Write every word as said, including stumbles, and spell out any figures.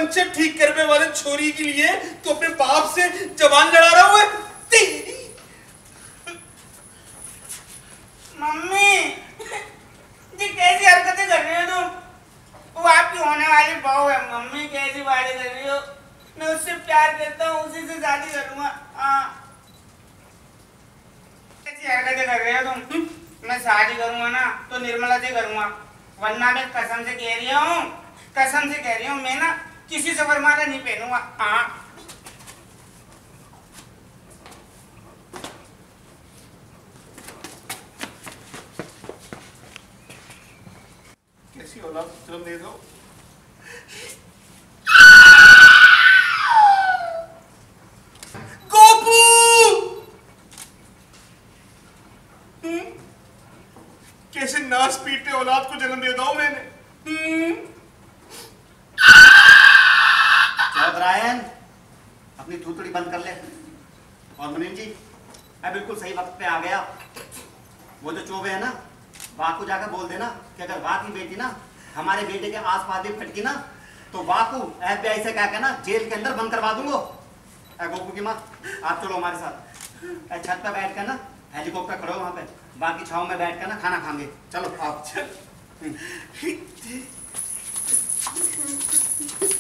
Puncture ठीक करने वाले छोरी के लिए तो अपने बाप से जबान लड़ा रहा हुआ है। मम्मी जी कैसी हरकतें कर रही हो तुम? वो आपकी होने वाली बहू है। मम्मी कैसी बातें कर रही हो? मैं उससे प्यार करता हूँ, उसी से शादी करूंगा। हाँ कैसी हरकतें कर रहे हो तुम? मैं शादी करूंगा ना तो निर्मला से करूंगा, वरना मैं कसम से कह रही हूँ, कसम से कह रही हूँ, मैं ना किसी से वरमाला नहीं पहनूंगा। हाँ कैसी औलाद जन्म दे दो। गोपू कैसे नाच पीटे औलाद को जन्म दे दो मैंने। चौधरायन अपनी थूथड़ी बंद कर ले। और मुनीम जी मैं बिल्कुल सही वक्त पे आ गया। वो जो चोबे है ना, वाह को जाकर बोल देना कि अगर वाह की बेटी ना हमारे बेटे के आस पास भी फटकी ना तो वाह को एफबीआई से कह के ना जेल के अंदर बंद करवा दूंगा। गोपू की माँ आप चलो हमारे साथ, छत पे बैठ कर ना हेलीकॉप्टर खड़ो वहां पे, बाकी छाव में बैठ कर ना खाना खाएंगे। चलो आप चल